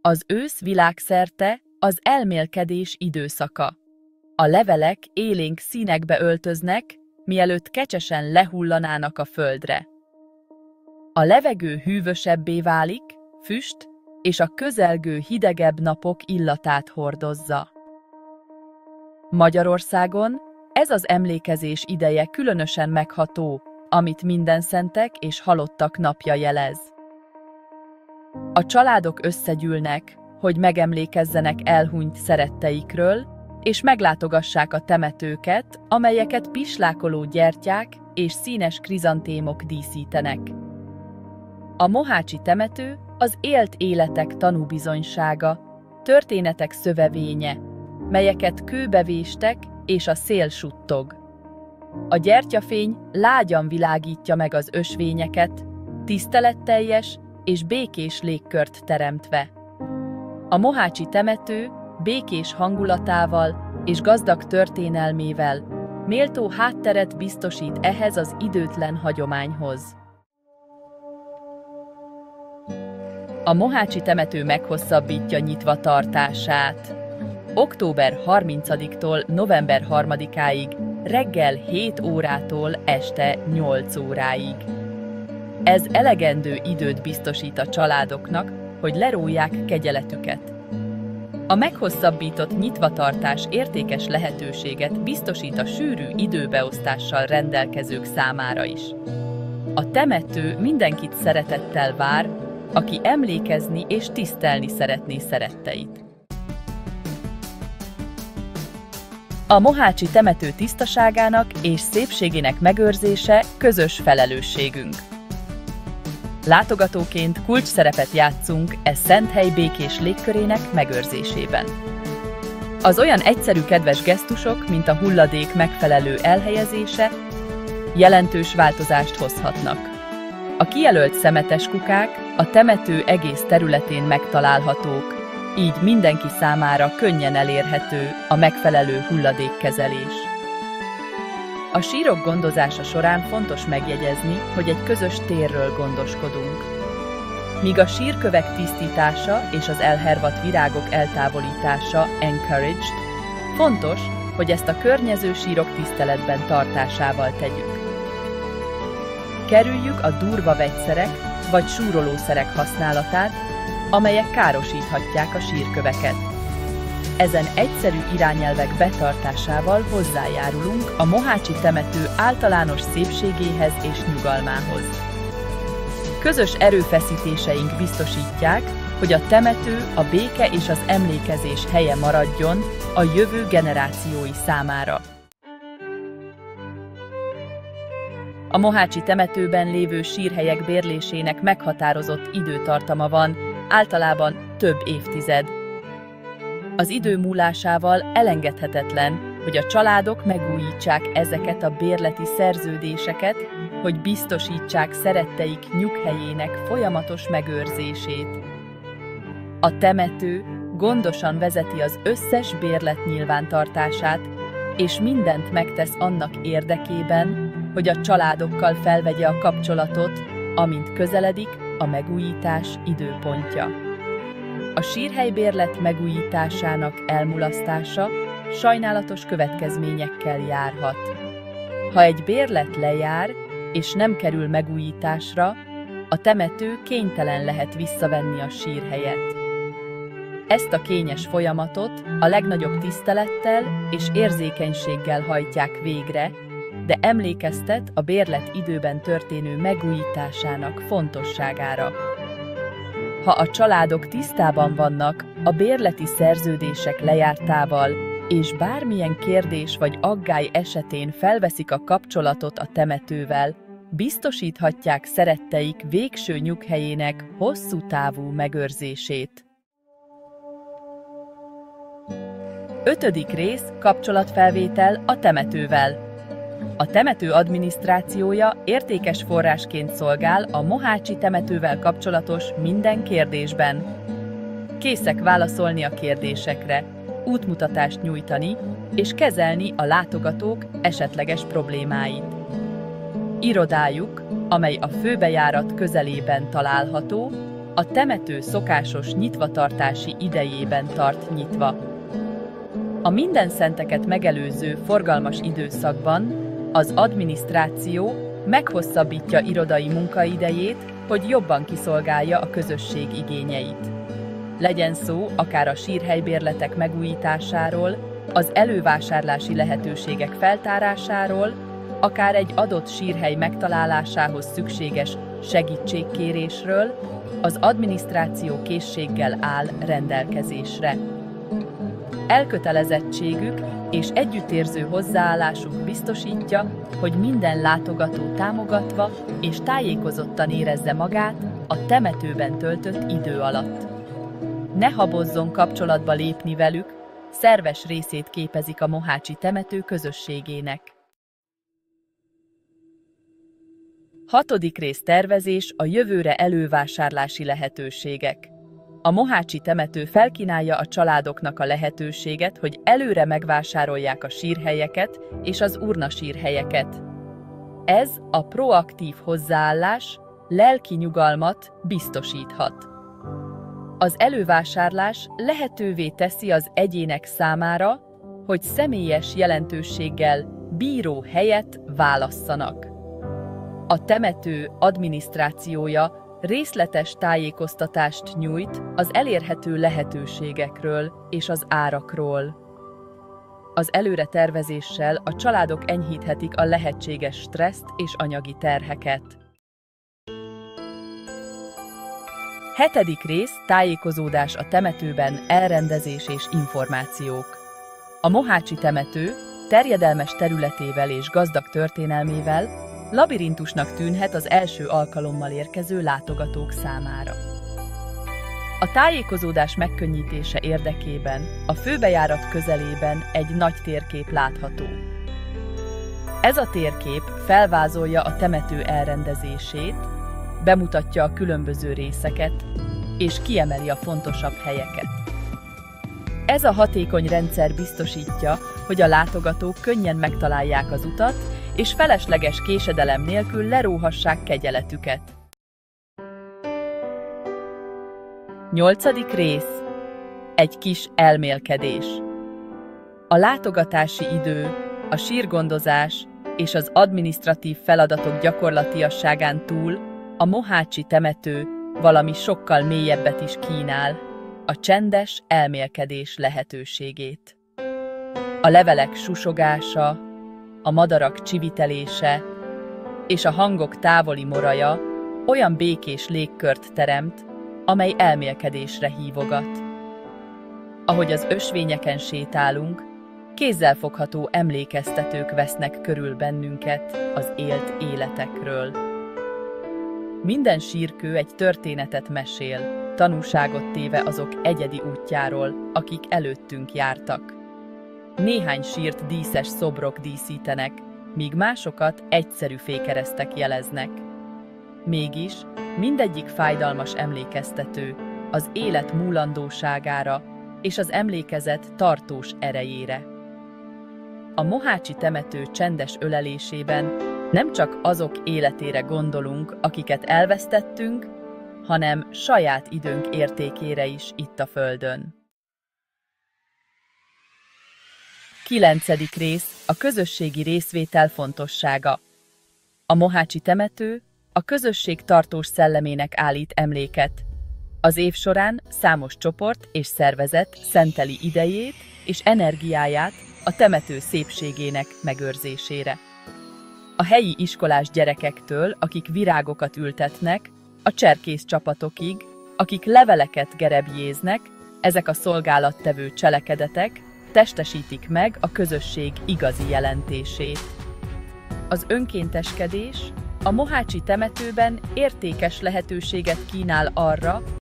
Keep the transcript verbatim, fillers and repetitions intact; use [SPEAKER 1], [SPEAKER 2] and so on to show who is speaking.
[SPEAKER 1] Az ősz világszerte az elmélkedés időszaka. A levelek élénk színekbe öltöznek, mielőtt kecsesen lehullanának a földre. A levegő hűvösebbé válik, füst és a közelgő hidegebb napok illatát hordozza. Magyarországon ez az emlékezés ideje különösen megható, amit mindenszentek és halottak napja jelez. A családok összegyűlnek, hogy megemlékezzenek elhunyt szeretteikről, és meglátogassák a temetőket, amelyeket pislákoló gyertyák és színes krizantémok díszítenek. A mohácsi temető az élt életek tanúbizonysága, történetek szövevénye, melyeket kőbe véstek, és a szél suttog. A gyertyafény lágyan világítja meg az ösvényeket, tiszteletteljes és békés légkört teremtve. A mohácsi temető békés hangulatával és gazdag történelmével méltó hátteret biztosít ehhez az időtlen hagyományhoz. A mohácsi temető meghosszabbítja nyitva tartását. október harmincadiktól november harmadikáig, reggel hét órától este nyolc óráig. Ez elegendő időt biztosít a családoknak, hogy leróják kegyeletüket. A meghosszabbított nyitvatartás értékes lehetőséget biztosít a sűrű időbeosztással rendelkezők számára is. A temető mindenkit szeretettel vár, aki emlékezni és tisztelni szeretné szeretteit. A mohácsi temető tisztaságának és szépségének megőrzése közös felelősségünk. Látogatóként kulcsszerepet játszunk e szent hely békés légkörének megőrzésében. Az olyan egyszerű kedves gesztusok, mint a hulladék megfelelő elhelyezése, jelentős változást hozhatnak. A kijelölt szemetes kukák a temető egész területén megtalálhatók, így mindenki számára könnyen elérhető a megfelelő hulladékkezelés. A sírok gondozása során fontos megjegyezni, hogy egy közös térről gondoskodunk. Míg a sírkövek tisztítása és az elhervadt virágok eltávolítása encouraged, fontos, hogy ezt a környező sírok tiszteletben tartásával tegyük. Kerüljük a durva vegyszerek vagy súrolószerek használatát, amelyek károsíthatják a sírköveket. Ezen egyszerű irányelvek betartásával hozzájárulunk a mohácsi temető általános szépségéhez és nyugalmához. Közös erőfeszítéseink biztosítják, hogy a temető a béke és az emlékezés helye maradjon a jövő generációi számára. A mohácsi temetőben lévő sírhelyek bérlésének meghatározott időtartama van, általában több évtized. Az idő múlásával elengedhetetlen, hogy a családok megújítsák ezeket a bérleti szerződéseket, hogy biztosítsák szeretteik nyughelyének folyamatos megőrzését. A temető gondosan vezeti az összes bérlet nyilvántartását, és mindent megtesz annak érdekében, hogy a családokkal felvegye a kapcsolatot, amint közeledik a megújítás időpontja. A sírhelybérlet megújításának elmulasztása sajnálatos következményekkel járhat. Ha egy bérlet lejár és nem kerül megújításra, a temető kénytelen lehet visszavenni a sírhelyet. Ezt a kényes folyamatot a legnagyobb tisztelettel és érzékenységgel hajtják végre, de emlékeztet a bérlet időben történő megújításának fontosságára. Ha a családok tisztában vannak a bérleti szerződések lejártával, és bármilyen kérdés vagy aggály esetén felveszik a kapcsolatot a temetővel, biztosíthatják szeretteik végső nyughelyének hosszú távú megőrzését. Ötödik rész: kapcsolatfelvétel a temetővel. A temető adminisztrációja értékes forrásként szolgál a mohácsi temetővel kapcsolatos minden kérdésben. Készek válaszolni a kérdésekre, útmutatást nyújtani és kezelni a látogatók esetleges problémáit. Irodájuk, amely a főbejárat közelében található, A temető szokásos nyitvatartási idejében tart nyitva. A mindenszenteket megelőző forgalmas időszakban az adminisztráció meghosszabbítja irodai munkaidejét, hogy jobban kiszolgálja a közösség igényeit. Legyen szó akár a sírhelybérletek megújításáról, az elővásárlási lehetőségek feltárásáról, akár egy adott sírhely megtalálásához szükséges segítségkérésről, az adminisztráció készséggel áll rendelkezésre. Elkötelezettségük és együttérző hozzáállásuk biztosítja, hogy minden látogató támogatva és tájékozottan érezze magát a temetőben töltött idő alatt. Ne habozzon kapcsolatba lépni velük, szerves részét képezik a mohácsi temető közösségének. Hatodik rész: tervezés, a jövőre elővásárlási lehetőségek. A mohácsi temető felkínálja a családoknak a lehetőséget, hogy előre megvásárolják a sírhelyeket és az urnasírhelyeket. Ez a proaktív hozzáállás lelki nyugalmat biztosíthat. Az elővásárlás lehetővé teszi az egyének számára, hogy személyes jelentőséggel bíró helyet válasszanak. A temető adminisztrációja részletes tájékoztatást nyújt az elérhető lehetőségekről és az árakról. Az előre tervezéssel a családok enyhíthetik a lehetséges stresszt és anyagi terheket. Hetedik rész: tájékozódás a temetőben, elrendezés és információk. A mohácsi temető terjedelmes területével és gazdag történelmével labirintusnak tűnhet az első alkalommal érkező látogatók számára. A tájékozódás megkönnyítése érdekében a főbejárat közelében egy nagy térkép látható. Ez a térkép felvázolja a temető elrendezését, bemutatja a különböző részeket, és kiemeli a fontosabb helyeket. Ez a hatékony rendszer biztosítja, hogy a látogatók könnyen megtalálják az utat, és felesleges késedelem nélkül leróhassák kegyeletüket. Nyolcadik rész: egy kis elmélkedés. A látogatási idő, a sírgondozás és az adminisztratív feladatok gyakorlatiasságán túl a mohácsi temető valami sokkal mélyebbet is kínál: a csendes elmélkedés lehetőségét. A levelek susogása, a madarak csivitelése és a hangok távoli moraja olyan békés légkört teremt, amely elmélkedésre hívogat. Ahogy az ösvényeken sétálunk, kézzelfogható emlékeztetők vesznek körül bennünket az élt életekről. Minden sírkő egy történetet mesél, tanúságot téve azok egyedi útjáról, akik előttünk jártak. Néhány sírt díszes szobrok díszítenek, míg másokat egyszerű fékeresztek jeleznek. Mégis mindegyik fájdalmas emlékeztető az élet múlandóságára és az emlékezet tartós erejére. A mohácsi temető csendes ölelésében nem csak azok életére gondolunk, akiket elvesztettünk, hanem saját időnk értékére is itt a földön. Kilencedik rész: a közösségi részvétel fontossága. A mohácsi temető a közösség tartós szellemének állít emléket. Az év során számos csoport és szervezet szenteli idejét és energiáját a temető szépségének megőrzésére. A helyi iskolás gyerekektől, akik virágokat ültetnek, a cserkész csapatokig, akik leveleket gerebjéznek, ezek a szolgálattevő cselekedetek testesítik meg a közösség igazi jelentését. Az önkénteskedés a mohácsi temetőben értékes lehetőséget kínál arra,